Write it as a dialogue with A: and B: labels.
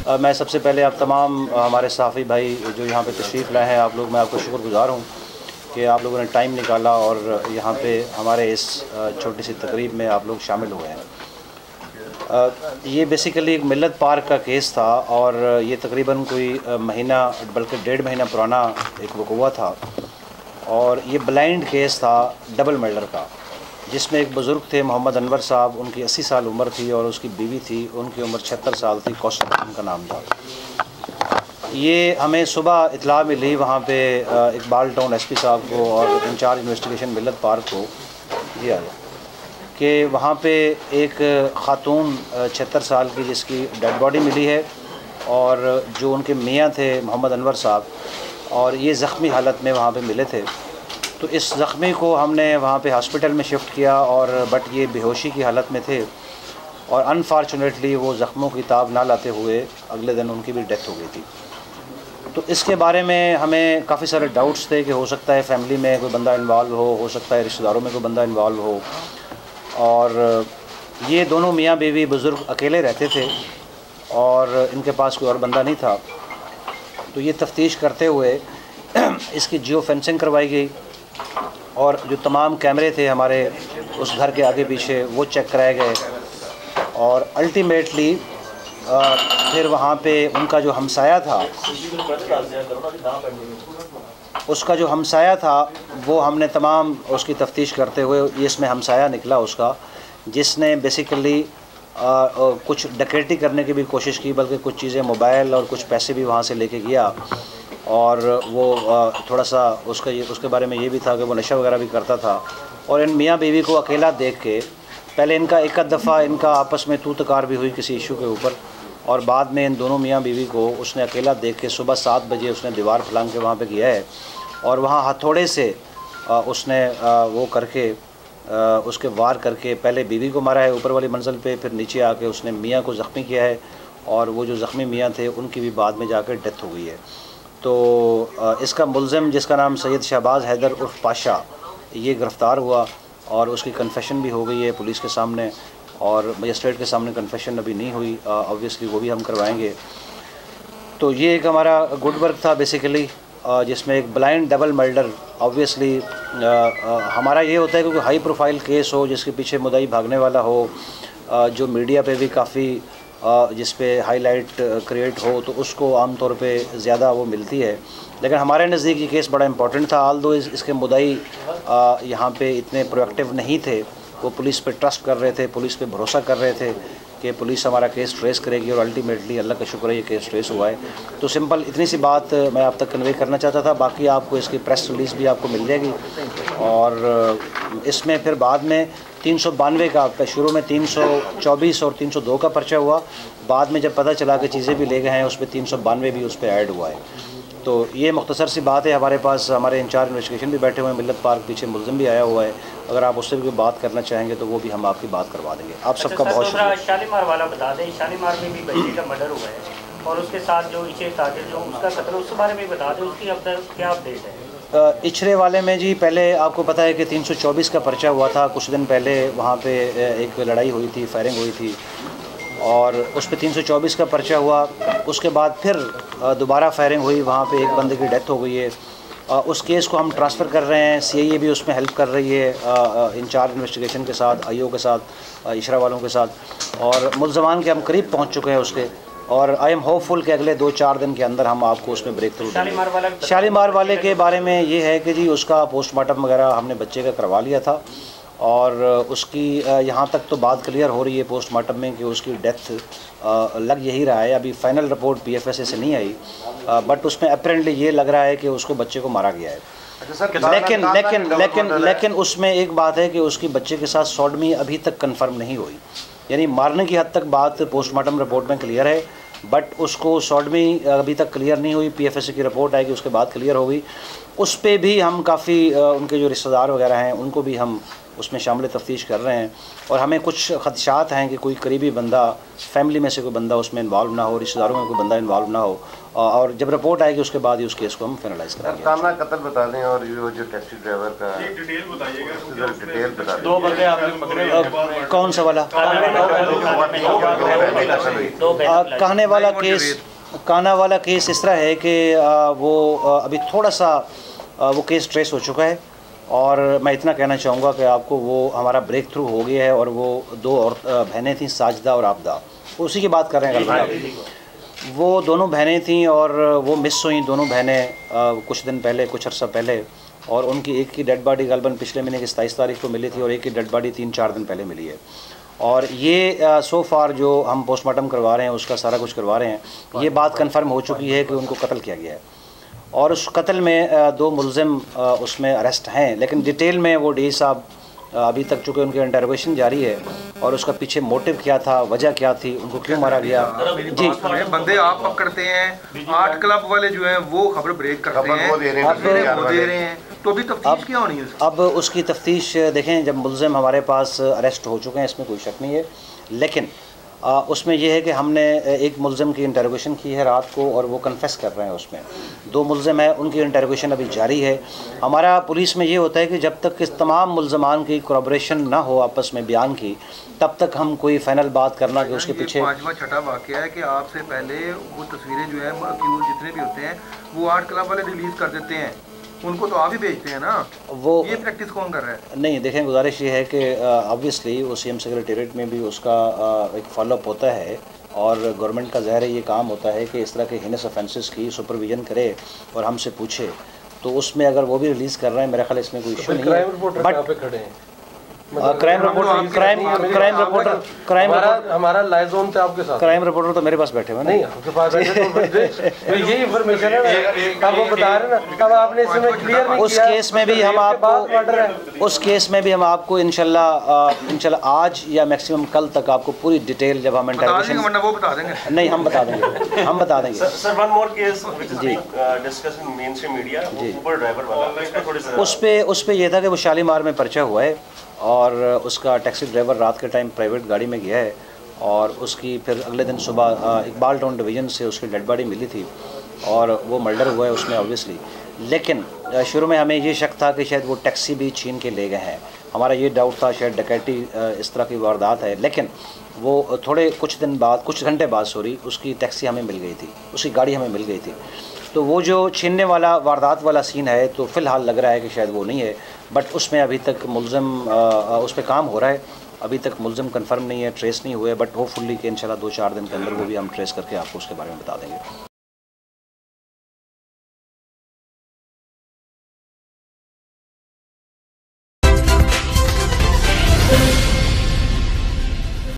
A: मैं सबसे पहले आप तमाम हमारे सहाफ़ी भाई जो यहाँ पे तशरीफ़ लाए हैं, आप लोग, मैं आपको शुक्रगुज़ार हूँ कि आप लोगों ने टाइम निकाला और यहाँ पे हमारे इस छोटी सी तकरीब में आप लोग शामिल हुए हैं। ये बेसिकली एक मिल्लत पार्क का केस था और ये तकरीबन कोई महीना बल्कि 1.5 महीना पुराना एक वक़ूआ था और ये ब्लाइंड केस था डबल मर्डर का, जिसमें एक बुज़ुर्ग थे मोहम्मद अनवर साहब, उनकी 80 साल उम्र थी और उसकी बीवी थी, उनकी उम्र 76 साल थी, कौसर उनका नाम था। ये हमें सुबह इतला मिली वहाँ पे इकबाल टाउन एसपी साहब को और इंचार्ज इन्वेस्टिगेशन मिल्लत पार्क को दिया गया कि वहाँ पे एक ख़ातून 76 साल की जिसकी डेड बॉडी मिली है और जो उनके मियाँ थे मोहम्मद अनवर साहब, और ये ज़ख्मी हालत में वहाँ पे मिले थे। तो इस ज़ख्मी को हमने वहाँ पे हॉस्पिटल में शिफ्ट किया और बट ये बेहोशी की हालत में थे और अनफॉर्चुनेटली वो ज़ख्मों की ताब ना लाते हुए अगले दिन उनकी भी डेथ हो गई थी। तो इसके बारे में हमें काफ़ी सारे डाउट्स थे कि हो सकता है फैमिली में कोई बंदा इन्वॉल्व हो सकता है रिश्तेदारों में कोई बंदा इन्वॉल्व हो, और ये दोनों मियाँ बीवी बुज़ुर्ग अकेले रहते थे और इनके पास कोई और बंदा नहीं था। तो ये तफ्तीश करते हुए इसकी जियो फेंसिंग करवाई गई और जो तमाम कैमरे थे हमारे उस घर के आगे पीछे वो चेक कराए गए और अल्टीमेटली फिर वहाँ पे उनका जो हमसाया था, उसका जो हमसाया था वो हमने तमाम उसकी तफ्तीश करते हुए ये इसमें हमसाया निकला उसका, जिसने बेसिकली कुछ डकैती करने की भी कोशिश की, बल्कि कुछ चीज़ें मोबाइल और कुछ पैसे भी वहाँ से लेके गया। और वो थोड़ा सा उसके बारे में ये भी था कि वो नशा वगैरह भी करता था। और इन मियाँ बीवी को अकेला देख के पहले इनका एक दफ़ा इनका आपस में तू तकार भी हुई किसी इशू के ऊपर, और बाद में इन दोनों मियाँ बीवी को उसने अकेला देख के सुबह 7 बजे उसने दीवार फलांग के वहाँ पे गया है और वहाँ हथौड़े से उसने वो करके उसके वार करके पहले बीवी को मारा है ऊपर वाली मंजिल पे, फिर नीचे आके उसने मियाँ को ज़ख्मी किया है और वो जो ज़ख्मी मियाँ थे उनकी भी बाद में जाकर डेथ हो गई है। तो इसका मुल्ज़िम जिसका नाम सैयद शहबाज हैदर उर्फ पाशा, ये गिरफ़्तार हुआ और उसकी कन्फेशन भी हो गई है पुलिस के सामने, और मजिस्ट्रेट के सामने कन्फेशन अभी नहीं हुई, ऑब्वियसली वो भी हम करवाएंगे। तो ये एक हमारा गुड वर्क था बेसिकली, जिसमें एक ब्लाइंड डबल मर्डर। ऑब्वियसली हमारा ये होता है क्योंकि हाई प्रोफाइल केस हो जिसके पीछे मुद्दई भागने वाला हो, जो मीडिया पे भी काफ़ी जिस पे हाईलाइट क्रिएट हो, तो उसको आम तौर पे ज़्यादा वो मिलती है। लेकिन हमारे नज़दीक ये केस बड़ा इंपॉर्टेंट था, आल्दो इसके मुद्दई यहाँ पे इतने प्रोएक्टिव नहीं थे, वो पुलिस पे ट्रस्ट कर रहे थे, पुलिस पे भरोसा कर रहे थे कि पुलिस हमारा केस ट्रेस करेगी, और अल्टीमेटली अल्लाह का शुक्र है ये केस ट्रेस हुआ है। तो सिंपल इतनी सी बात मैं आप तक कन्वे करना चाहता था। बाकी आपको इसकी प्रेस रिलीज़ भी आपको मिल जाएगी, और इसमें फिर बाद में 392 का, शुरू में 324 और 302 का पर्चा हुआ, बाद में जब पता चला कि चीज़ें भी ले गए हैं उस पर 392 भी उस पर ऐड हुआ है। तो ये मुख्तसर सी बात है। हमारे पास हमारे इंचार्ज इन्वेस्टिगेशन भी बैठे हुए हैं मिल्लत पार्क, पीछे मुल्ज़िम भी आया हुआ है, अगर आप उससे भी कोई बात करना चाहेंगे तो वो भी हम आपकी बात करवा देंगे। आप सबका बहुत शुक्रिया।
B: शालीमार वाला बता दें, शालीमार में भी बच्चे का मर्डर हुआ है और उसके साथ जो इचरे ताजिर जो उसका कत्ल, उसके बारे में बता दें, उसकी अब तक क्या अपडेट है?
A: इचरे वाले में जी पहले आपको पता है कि 324 का पर्चा हुआ था, कुछ दिन पहले वहाँ पे एक लड़ाई हुई थी, फायरिंग हुई थी और उस पर 324 का पर्चा हुआ। उसके बाद फिर दोबारा फायरिंग हुई, वहाँ पे एक बंदे की डेथ हो गई है। उस केस को हम ट्रांसफ़र कर रहे हैं, सीआईए भी उसमें हेल्प कर रही है इंचार्ज इन्वेस्टिगेशन के साथ, आईओ के साथ, इशरा वालों के साथ, और मुल्ज़मान के हम करीब पहुँच चुके हैं उसके, और आई एम होपफुल कि अगले 2-4 दिन के अंदर हम आपको उसमें ब्रेक थ्रू देंगे। शालीमार वाले के बारे में ये है कि जी उसका पोस्टमार्टम वगैरह हमने बच्चे का करवा लिया था, और उसकी यहाँ तक तो बात क्लियर हो रही है पोस्टमार्टम में कि उसकी डेथ लग यही रहा है। अभी फ़ाइनल रिपोर्ट पीएफएसए से नहीं आई, बट उसमें अपेरेंटली ये लग रहा है कि उसको बच्चे को मारा गया है। लेकिन उसमें एक बात है कि उसकी बच्चे के साथ सॉडमी अभी तक कंफर्म नहीं हुई, यानी मारने की हद तक बात पोस्टमार्टम रिपोर्ट में क्लियर है, बट उसको सॉडमी अभी तक क्लियर नहीं हुई। पीएफएसए की रिपोर्ट आएगी उसके बाद क्लियर होगी। उस पर भी हम काफ़ी उनके जो रिश्तेदार वगैरह हैं उनको भी हम उसमें शामिल तफ्तीश कर रहे हैं। और हमें कुछ खदशात हैं कि कोई करीबी बंदा, फैमिली में से कोई बंदा उसमें इन्वॉल्व ना हो, रिश्तेदारों में कोई बंदा इन्वॉल्व ना हो, और जब रिपोर्ट आएगी उसके बाद ही उस केस को हम फाइनलाइज करेंगे।
C: काना कत्ल बता दें और ये जो टैक्सी ड्राइवर का डिटेल बता दें। 2 बंदे आपने पकड़े,
A: कौन सा वाला? काना वाला केस इस तरह है कि वो अभी थोड़ा सा वो केस ट्रेस हो चुका है, और मैं इतना कहना चाहूँगा कि आपको वो हमारा ब्रेक थ्रू हो गया है। और वो 2 और बहनें थीं, साजिदा और आबदा, उसी की बात कर रहे हैं। वो दोनों बहनें थीं और वो मिस हुई दोनों बहनें कुछ दिन पहले, कुछ अर्सा पहले। और उनकी एक की डेड बॉडी गलबन पिछले महीने की 27 तारीख को मिली थी और एक की डेड बॉडी 3-4 दिन पहले मिली है। और ये सो फार जो हम पोस्टमार्टम करवा रहे हैं, उसका सारा कुछ करवा रहे हैं, ये बात कंफर्म हो चुकी है कि उनको कत्ल किया गया है। और उस कत्ल में 2 मुलज़िम उसमें अरेस्ट हैं, लेकिन डिटेल में वो डी साहब अभी तक चूँकि उनकी इंटरोगेशन जारी है, और उसका पीछे मोटिव क्या था, वजह क्या थी, उनको क्यों मारा गया। जी,
D: बंदे आप पकड़ते हैं, 8 क्लब वाले जो हैं वो खबर ब्रेक करते हैं, वो दे रहे हैं, तो अभी तफ्तीश क्या होनी है?
A: अब उसकी तफ्तीश देखें, जब मुलज़िम हमारे पास अरेस्ट हो चुके हैं, इसमें कोई शक नहीं है, लेकिन उसमें यह है कि हमने एक मुलज़िम की इंटरोगेशन की है रात को, और वो कन्फेस कर रहे हैं। उसमें 2 मुलज़िम हैं, उनकी इंटरोगेशन अभी जारी है। हमारा पुलिस में ये होता है कि जब तक इस तमाम मुलज़मान की कोलैबोरेशन ना हो आपस में बयान की, तब तक हम कोई फाइनल बात करना कि उसके पीछे।
D: 5वां छठा वाक़या है कि आपसे पहले वो तस्वीरें जो है अक्यूज़ जितने भी होते हैं वो 8 क्लब वाले रिलीज़ कर देते हैं, उनको तो आप ही भेजते हैं ना, वो ये प्रैक्टिस कौन कर रहा है?
A: नहीं, देखें, गुजारिश ये है कि ऑब्वियसली वो CM सेक्रेटेरिएट में भी उसका एक फॉलोअप होता है, और गवर्नमेंट का ज़ाहिर है ये काम होता है कि इस तरह के हिनस ऑफेंसेस की सुपरविजन करे और हमसे पूछे। तो उसमें अगर वो भी रिलीज़ कर रहे हैं, मेरे ख्याल इसमें कोई इशू नहीं है। बट क्राइम रिपोर्टर
E: हमारा लाइजोन थे आपके साथ।
A: क्राइम रिपोर्टर तो मेरे पास बैठे हुए
E: नहीं, आपके पास बैठे तो यही इंफॉर्मेशन है ना, आप वो बता रहे ना, तब आपने इसमें क्लियर नहीं
A: उस केस में भी हम आपको इंशाल्लाह आज या मैक्सिमम कल तक आपको पूरी डिटेल, जब हम इंटरोगेशन
D: वो बता देंगे।
A: नहीं, हम बता देंगे।
F: Sir, one more case which is being discussed in mainstream media, Uber driver वाला, उस पे ये था कि वो शालीमार में पर्चा हुआ है, और उसका टैक्सी ड्राइवर रात के टाइम प्राइवेट गाड़ी में गया है, और उसकी फिर अगले दिन सुबह इकबाल टाउन डिवीज़न से उसकी डेड बॉडी मिली थी, और वो मर्डर हुआ है उसमें ऑब्वियसली। लेकिन शुरू में हमें ये शक था कि शायद वो टैक्सी भी छीन के ले गए हैं, हमारा ये डाउट था शायद डकैती इस तरह की वारदात है। लेकिन वो कुछ घंटे बाद उसकी टैक्सी हमें मिल गई थी, उसकी गाड़ी हमें मिल गई थी। तो वो जो छीनने वाला वारदात वाला सीन है, तो फ़िलहाल लग रहा है कि शायद वो नहीं है, बट उसमें अभी तक मुलज़िम उस पर काम हो रहा है, अभी तक मुलज़िम कंफर्म नहीं है, ट्रेस नहीं हुए, बट होपफुली कि इंशाल्लाह 2-4 दिन के अंदर वो भी हम ट्रेस करके आपको उसके बारे में बता देंगे।